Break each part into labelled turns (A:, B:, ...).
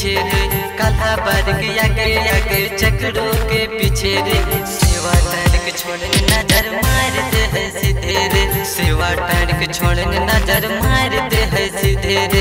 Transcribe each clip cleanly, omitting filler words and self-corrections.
A: पीछे रे, काला बार के आगे आगे चक्रों के पीछे रे। सेवा टाड़ के छोड़ने नजर मारते है सीधे रे, सेवा टाड़ के छोड़ने नजर मारते है सीधे रे।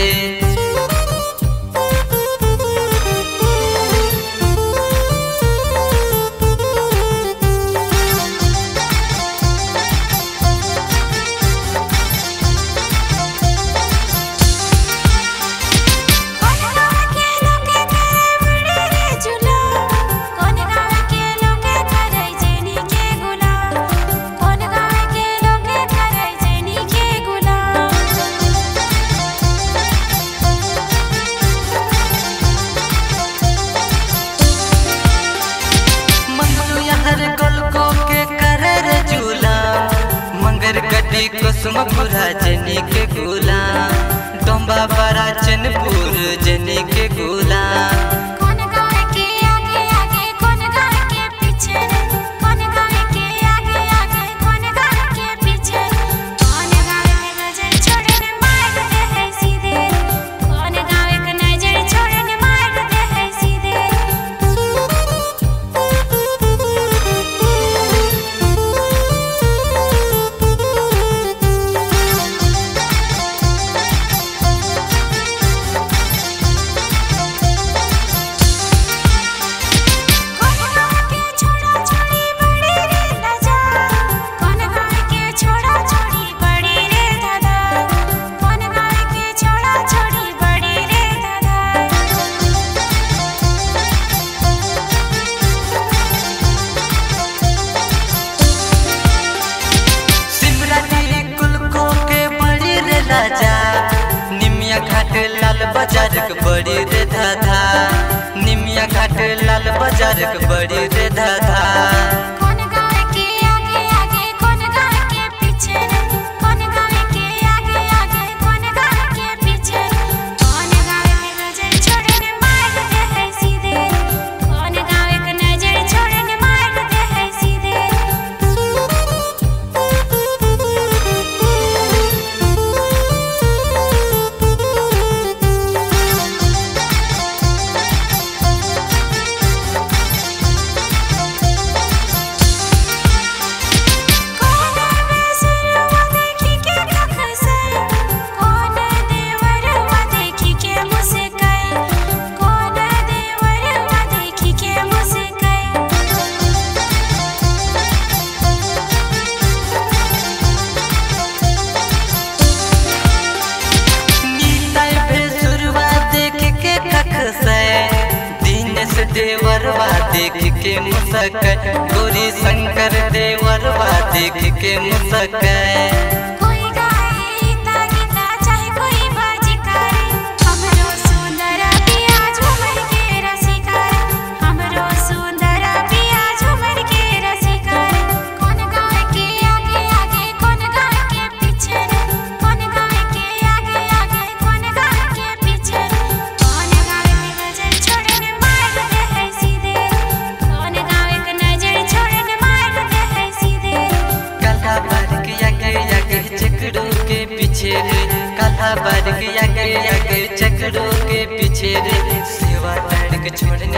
A: कुसुमपुरा जनी के गुलाम, डोंबा बड़ा चनपुर जनी के गुलाम।
B: कौन गाय के आगे आगे कौन गाय के पीछे, कौन गाय के आगे आगे कौन गाय के पीछे। कौन गाय के नजर छोड़ने मारते है सीधे, कौन गाय के नजर छोड़ने मारते है सीधे।
A: निमिया घाट लाल बाजार के बड़ी रे धाधा, निमिया घाट लाल बाजार के बड़ी रे धाधा।
B: कौन गाय के आगे आगे कौन गाय के पीछे, कौन गाय के आगे आगे कौन गाय के पीछे। कौन गाय के नजर छोड़ने मारते है सीधे, कौन गाय के नजर छोड़ने मारते है सीधे। देवरवा देख के मुसक, गौरी शंकर देवरवा देख के मुसक। कोई गाए गीता गीता चाहे कोई बाजी करे, हमरो सुंदर पिया झूमर के रसिकार, हमरो सुंदर पिया झूमर के रसिकार। कौन गाय के आगे आगे कौन गाय के पीछे, कौन गाय के आगे आगे कौन गाय के पीछे। कौन गाय के नजर छोड़ने मारते है सीधे, कौन गाय के नजर छोड़ने मारते है सीधे।
A: काला बार के आगे आगे चक्रों के पीछे रे, काला बार के आगे आगे चक्रों के पीछे रे। सेवा टाड़ के छोड़ने